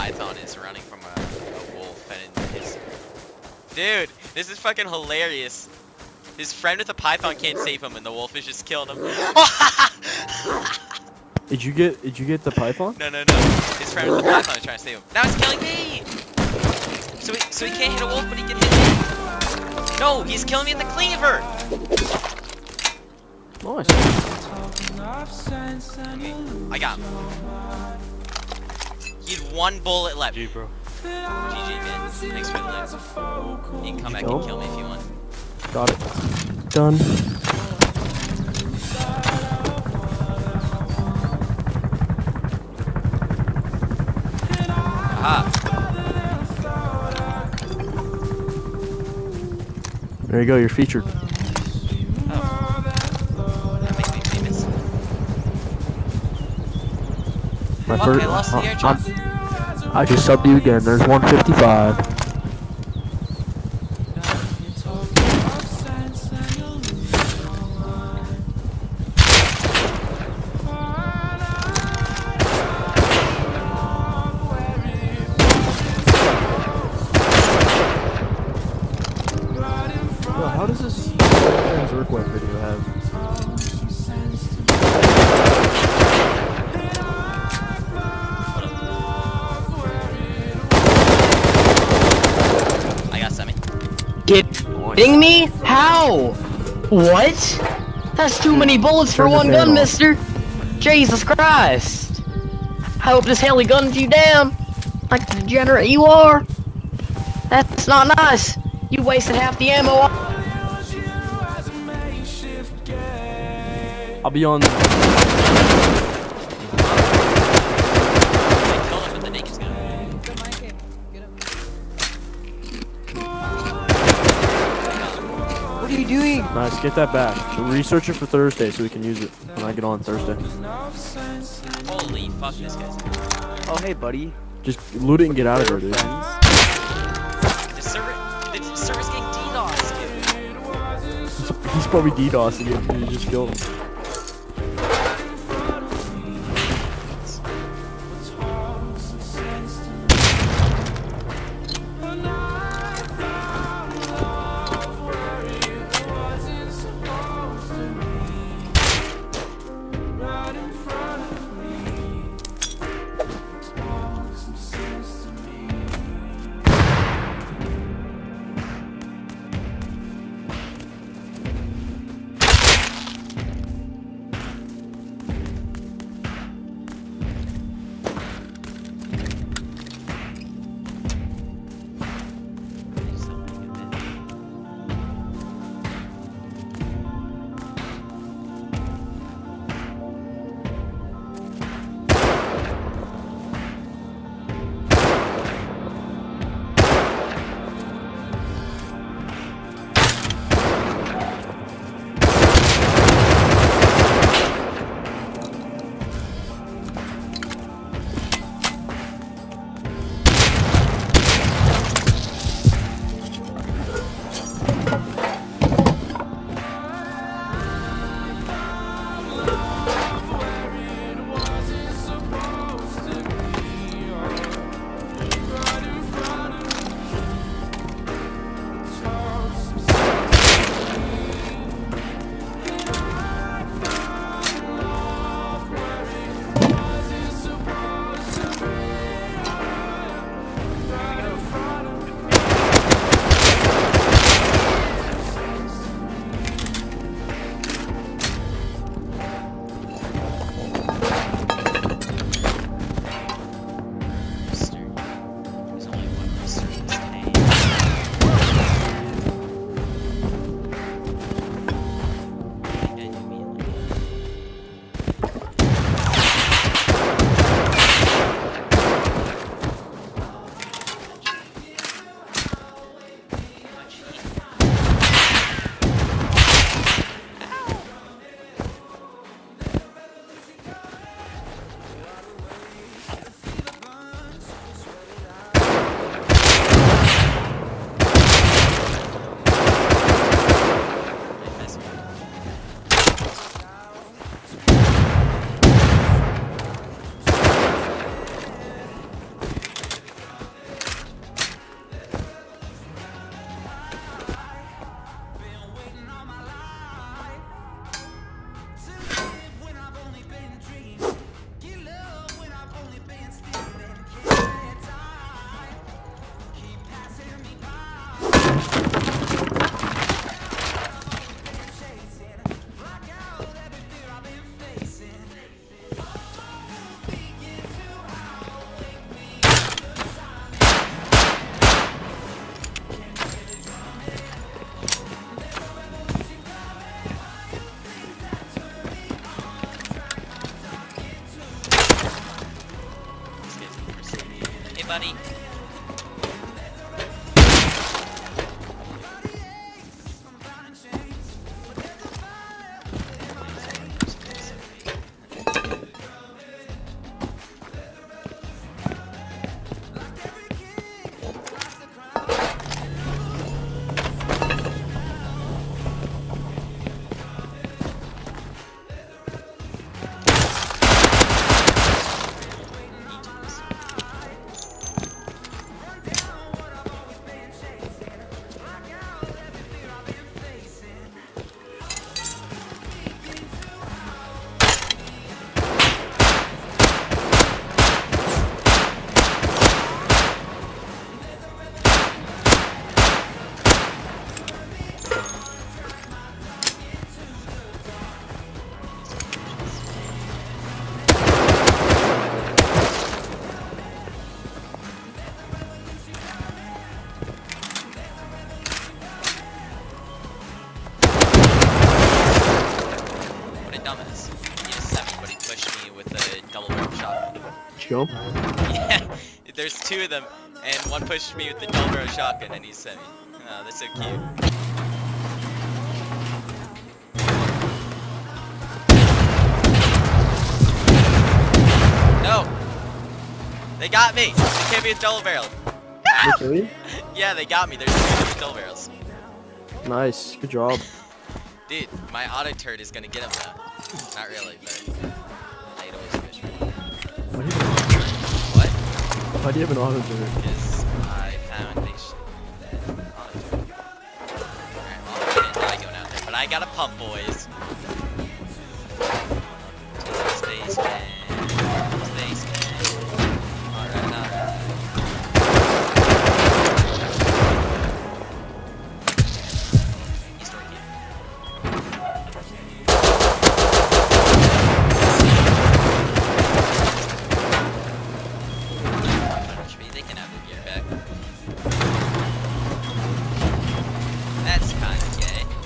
python is running from a wolf, and his... Dude, this is fucking hilarious. His friend with a python can't save him, and the wolf is just killing him. Did you get the python? No. His friend with the python is trying to save him. Now it's killing me! So he can't hit a wolf, but he can hit me. No, he's killing me with the cleaver! Nice. Okay, I got him. He had 1 bullet left. GG, bro. GG, man. Thanks for the loot. You can come back and kill me if you want. Got it. Done. Aha. There you go, you're featured. Oh. That makes me famous. My Fuck, I lost the airdrop. I just subbed you again, there's 155. How does this Zergweb video have? I got semi. Kidding me? How? What? That's too many bullets for one gun, mister. Jesus Christ. I hope this heli guns you down. Like the degenerate you are. That's not nice. You wasted half the ammo. I'll be on. What are you doing? Nice, get that back. Research it for Thursday so we can use it when I get on Thursday. Holy fuck, this guy's... Oh, hey, buddy. Just loot it and get out of here, dude. The server's getting DDoS, dude. He's probably DDoSing it and you just killed him. Okay, buddy. Dumbass. He just sent me, but he pushed me with a double barrel shotgun. Did you go? Yeah, there's two of them, and one pushed me with the double barrel shotgun, and he sent me. Oh, that's so cute. No! They got me! They can't be with double barrel. Really? Yeah, they got me. There's two with double barrels. Nice. Good job. Dude, my auto turret is gonna get him though. Not really, but I'd always wish. Why do you have What? Why do you have an auto turret? Because I found a auto turret. Alright, well, I didn't die going out there, but I got a pump, boys. Spaceman. Spaceman. Alright, alright. He's dorky. They can have the gear back. That's kind of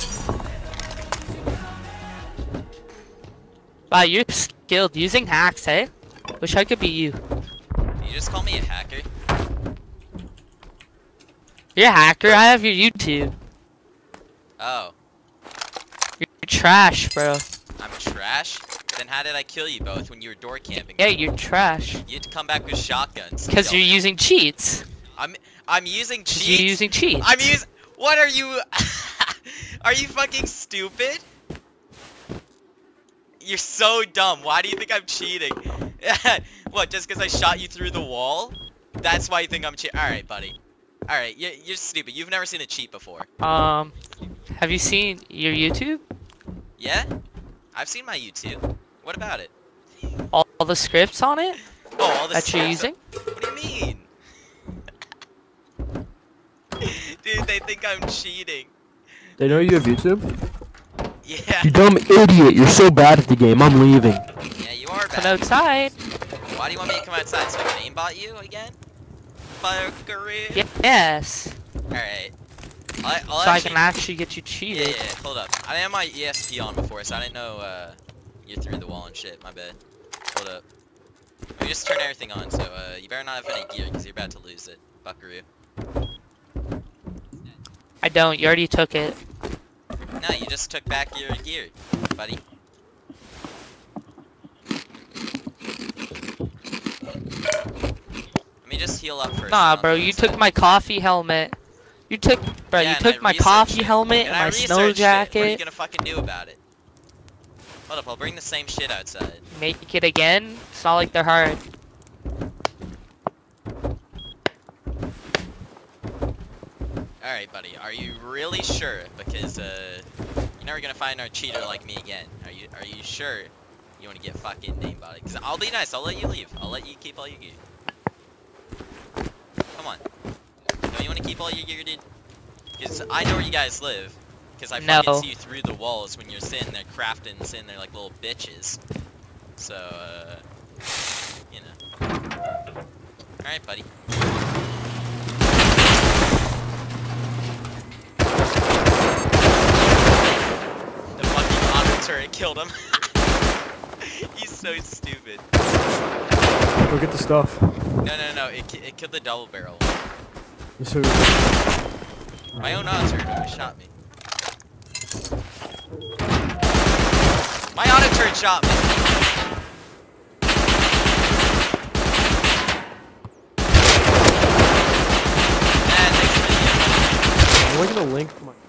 gay. Wow, you're skilled using hacks, hey? Wish I could be you. You just call me a hacker? You're a hacker, I have your YouTube. Oh, You're trash, bro. I'm trash? Then how did I kill you both when you were door camping? Yeah, you're trash. You had to come back with shotguns. to Because kill you're me. using cheats. I'm using 'Cause cheats. you're using cheats. I'm using. What are you? Are you fucking stupid? You're so dumb. Why do you think I'm cheating? What? Just because I shot you through the wall? That's why you think I'm cheating. All right, buddy. All right, you're stupid. You've never seen a cheat before. Have you seen your YouTube? Yeah? I've seen my YouTube. What about it? All the scripts on it Oh, all the that you're scripts- using? What do you mean? Dude, they think I'm cheating. They know you have YouTube? Yeah. You dumb idiot. You're so bad at the game. I'm leaving. Yeah, you are Come bad. outside. Why do you want me to come outside so I can aimbot you again? Fuckery. Yes. Alright. I'll So I actually... can actually get you Yeah, cheated. yeah, hold up. I didn't have my ESP on before, so I didn't know you're through the wall and shit. My bad. Hold up. Let me just turn everything on, so you better not have any gear, because you're about to lose it. Buckaroo. I don't. You already took it. No, you just took back your gear, buddy. Let me just heal up first. Nah, and bro. I'll You do took my coffee helmet. You took, bro. Yeah, You and took I my researched coffee it. helmet And and I my snow researched it. What are you jacket. gonna fucking do about it? Hold up, I'll bring the same shit outside. Make it again. It's not like they're hard. Alright, buddy, are you really sure? Because, you're never gonna find a cheater like me again. Are you sure you wanna get fucking name body? Because I'll be nice, I'll let you leave. I'll let you keep all your gear. Come on. Don't you wanna keep all your gear, dude? Because I know where you guys live. Because I fucking No. see you through the walls when you're sitting there crafting, sitting there like little bitches. So, you know. Alright, buddy. The fucking auto turret killed him. He's so stupid. Go get the stuff. No. It killed the double barrel. So, My own auto turret shot me. My auto turret shot me. I'm looking at a link for my.